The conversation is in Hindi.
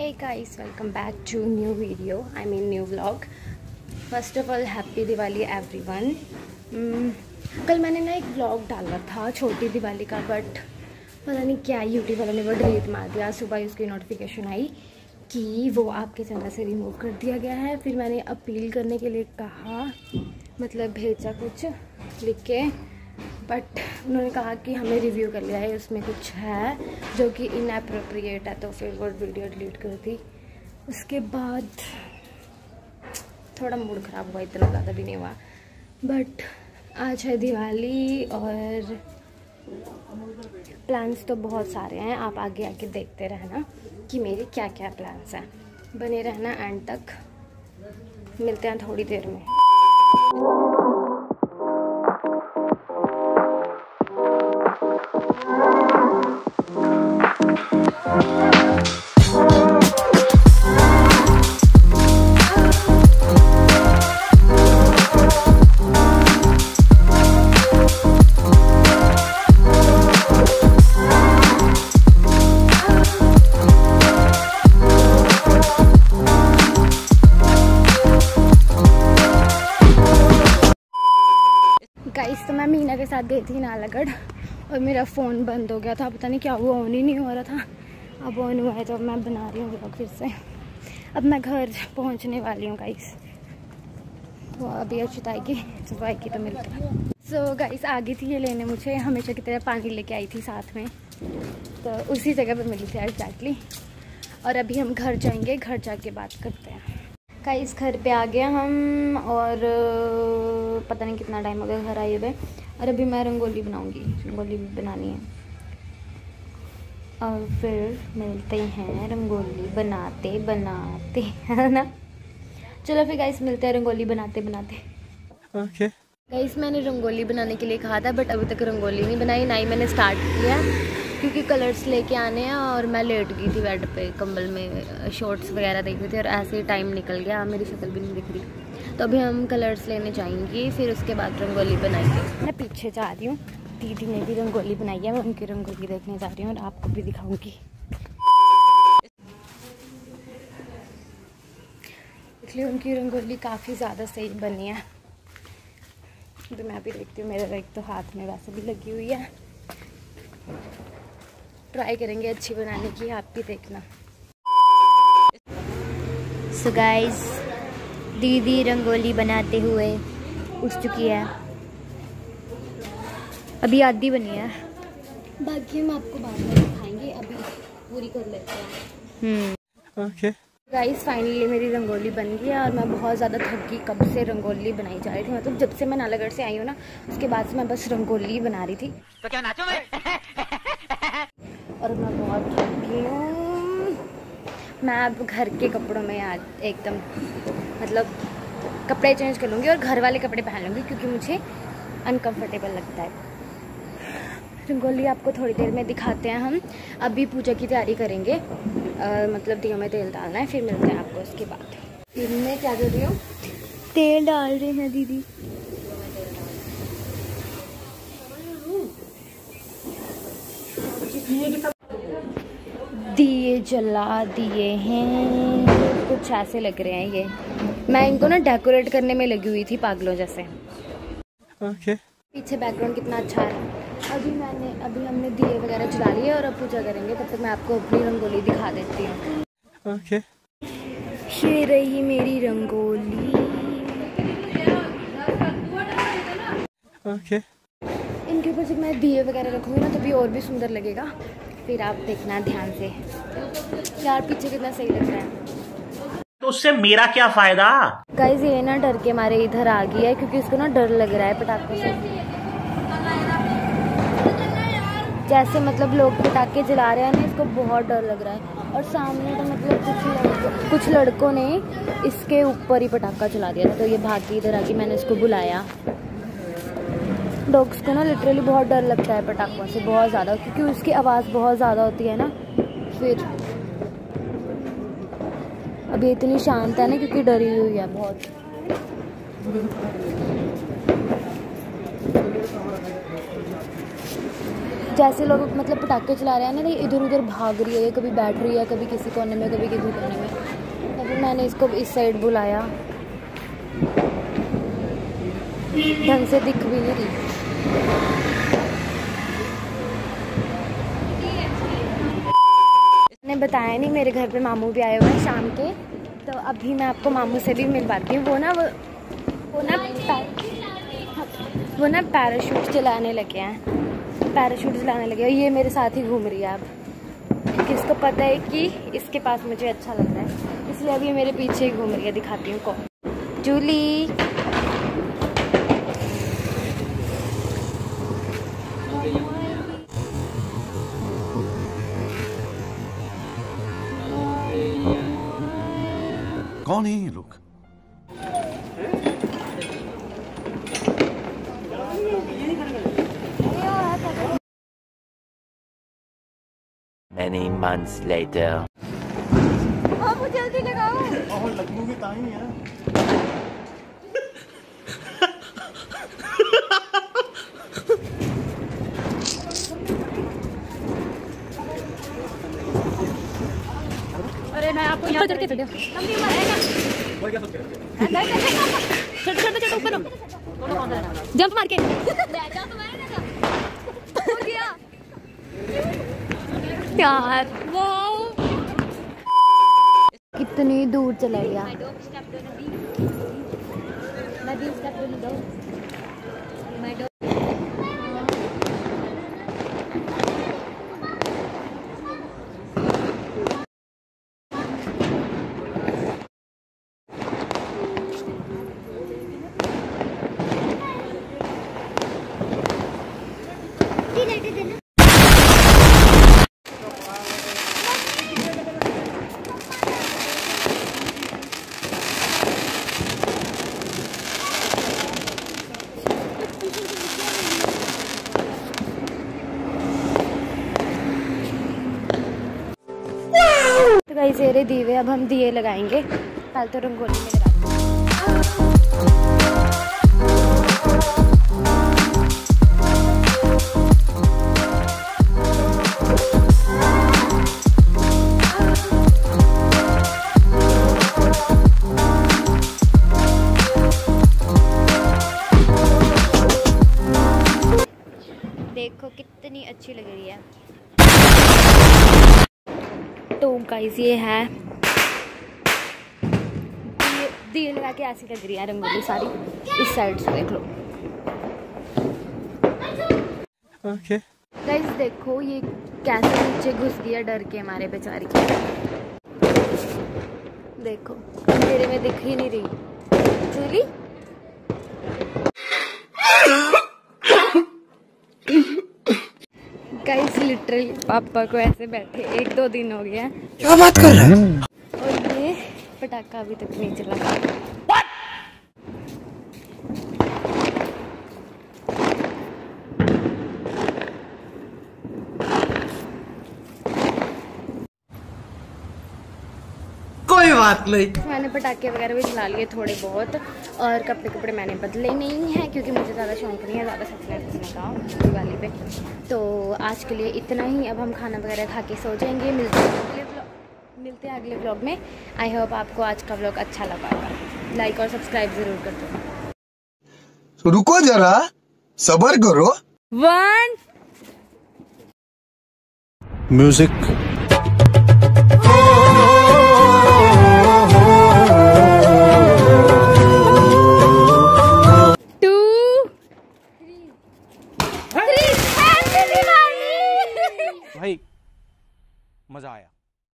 Hey guys, welcome back to new video. I mean new vlog. First of all, happy Diwali everyone. कल मैंने ना एक vlog डाला था छोटी दिवाली का, बट पता नहीं क्या यूट्यूब वालों ने वो डिलीट मार दिया। सुबह उसकी नोटिफिकेशन आई कि वो आपके चैनल से रिमूव कर दिया गया है। फिर मैंने अपील करने के लिए कहा, मतलब भेजा कुछ लिख के, बट उन्होंने कहा कि हमें रिव्यू कर लिया है, उसमें कुछ है जो कि इनएप्रोप्रिएट है, तो फिर वो वीडियो डिलीट कर दी। उसके बाद थोड़ा मूड ख़राब हुआ, इतना ज़्यादा भी नहीं हुआ। बट आज है दिवाली और प्लान्स तो बहुत सारे हैं। आप आगे आगे देखते रहना कि मेरे क्या क्या प्लान्स हैं। बने रहना एंड तक। मिलते हैं थोड़ी देर में। गाइस, तो मैं मीना के साथ गई थी नालागढ़ और मेरा फ़ोन बंद हो गया था। पता नहीं क्या वो ऑन ही नहीं हो रहा था। अब ऑन हुआ है तो अब मैं बना रही हूँ व्लॉग फिर से। अब मैं घर पहुँचने वाली हूँ गाइस। वो अभी अर्चित आएगी, जब आएगी तो मिलते हैं। सो गाइस, आ गई थी ये लेने मुझे। हमेशा की तरह पानी लेके आई थी साथ में, तो उसी जगह पर मिली थी एग्जैक्टली। और अभी हम घर जाएंगे, घर जाके बात करते हैं। गाइस, घर पे आ गए हम और पता नहीं कितना टाइम हो गया घर आए हुए। और अभी मैं रंगोली बनाऊंगी, रंगोली भी बनानी है और फिर मिलते हैं रंगोली बनाते बनाते, है ना। चलो फिर गाइस, मिलते हैं रंगोली बनाते बनाते। ओके गाइस, मैंने रंगोली बनाने के लिए कहा था, बट अभी तक रंगोली नहीं बनाई, ना ही मैंने स्टार्ट किया क्योंकि कलर्स लेके आने हैं। और मैं लेट गई थी बेड पे, कंबल में शॉर्ट्स वगैरह देख रही थी और ऐसे ही टाइम निकल गया। मेरी शक्ल भी नहीं दिख रही। तो अभी हम कलर्स लेने जाएंगे, फिर उसके बाद रंगोली बनाएंगे। मैं पीछे जा रही हूँ, दीदी ने भी रंगोली बनाई है। मैं उनकी रंगोली देखने जा रही हूँ और आपको भी दिखाऊंगी। इसलिए उनकी रंगोली काफ़ी ज़्यादा सही बनी है। तो मैं भी देखती हूँ। मेरा एक तो हाथ में वैसे भी लगी हुई है। ट्राई करेंगे अच्छी बनाने की, आप भी देखना। सो गाइस, दीदी रंगोली बनाते हुए उठ चुकी है। अभी आधी बनी है, बाकी हम आपको बाद में दिखाएंगे। अभी पूरी कर लेते हैं। ओके गाइस, फाइनली मेरी रंगोली बन गई है और मैं बहुत ज़्यादा थक गई। कब से रंगोली बनाई जा रही थी, मतलब जब से मैं नालागढ़ से आई हूँ ना, उसके बाद से मैं बस रंगोली बना रही थी। तो क्या नाचो मैं? और मैं बहुत थक गई हूँ। मैं अब घर के कपड़ों में आज एकदम मतलब कपड़े चेंज कर लूँगी और घर वाले कपड़े पहन लूँगी क्योंकि मुझे अनकंफर्टेबल लगता है। रंगोली आपको थोड़ी देर में दिखाते हैं। हम अभी पूजा की तैयारी करेंगे, मतलब दियों में तेल डालना है, फिर मिलते हैं आपको उसके बाद। इनमें क्या कर रही हूँ? तेल डाल रहे हैं दीदी। दिए जला दिए हैं, कुछ ऐसे लग रहे हैं ये। मैं इनको ना डेकोरेट करने में लगी हुई थी पागलों जैसे। ओके पीछे बैकग्राउंड कितना अच्छा है। अभी हमने दिए वगैरह जला लिए और अब पूजा करेंगे। तब तक मैं आपको अपनी रंगोली दिखा देती हूँ। ओके ये रही मेरी रंगोली। ओके इनके ऊपर जब मैं दिए वगैरह रखूँगी ना तभी और भी सुंदर लगेगा। फिर आप देखना ध्यान से। यार पीछे कितना सही लग रहा है। तो उससे मेरा क्या फायदा? गाइस, ये ना डर के मारे इधर आ गई है क्योंकि इसको ना डर लग रहा है पटाखों से। जैसे मतलब लोग पटाखे जला रहे हैं ना, इसको बहुत डर लग रहा है। और सामने तो मतलब कुछ लड़कों ने इसके ऊपर ही पटाखा चला दिया था, तो ये भाग के इधर आके मैंने इसको बुलाया। डॉग्स को ना लिटरली बहुत डर लगता है पटाखों से, बहुत ज़्यादा, क्योंकि उसकी आवाज़ बहुत ज़्यादा होती है ना। फिर अभी इतनी शांत है ना क्योंकि डरी हुई है बहुत। जैसे लोग मतलब पटाखे चला रहे हैं ना, इधर उधर भाग रही है, ये कभी बैठ रही है, कभी किसी कोने में, कभी किसी कोने में। तभी मैंने इसको इस साइड बुलाया, ढंग से दिख भी नहीं रही। मैंने बताया नहीं, मेरे घर पे मामू भी आए हुए हैं शाम के, तो अभी मैं आपको मामू से भी मिलवाती हूँ। वो ना पैराशूट चलाने लगे हैं, ये मेरे साथ ही घूम रही है अब, क्योंकि इसको पता है कि इसके पास मुझे अच्छा लगता है, इसलिए अभी मेरे पीछे ही घूम रही है। दिखाती हूँ को जूली। कौन है ये लोग? Many months later. मुझे जल्दी लगाओ। अरे मैं आपको यहाँ करके छोड़ ऊपर जंप मार के यार कितनी दूर चला गया। तो गाइस ये रहे दीवे, अब हम दिए लगाएंगे। पहले तो रंगोली में लगाते देखो कितनी अच्छी लग रही है। तो गाइस ये है दिए लगा के ऐसी लग रही है रंगोली सारी। इस साइड से देख लो। Okay. गाइस देखो ये कैसे नीचे घुस गया डर के हमारे बेचारी। देखो अंधेरे में दिख ही नहीं रही जूली। गाइस लिटरली पापा को ऐसे बैठे 1-2 दिन हो गया। क्या बात कर रहे हैं? और ये पटाखा अभी तक नहीं चला। कोई बात नहीं। मैंने पटाखे वगैरह भी चला लिए थोड़े बहुत, और कपड़े मैंने बदले नहीं हैं क्योंकि मुझे ज़्यादा शौक नहीं है ज़्यादा सचने का दिवाली पे। तो आज के लिए इतना ही। अब हम खाना वगैरह खा के सो जाएंगे। मिलते हैं अगले व्लॉग में। आई होप आपको आज का व्लॉग अच्छा लगा होगा। लाइक और सब्सक्राइब ज़रूर कर दो। तो रुको जरा, सब्र करो। 1 म्यूजिक। भाई मजा आया।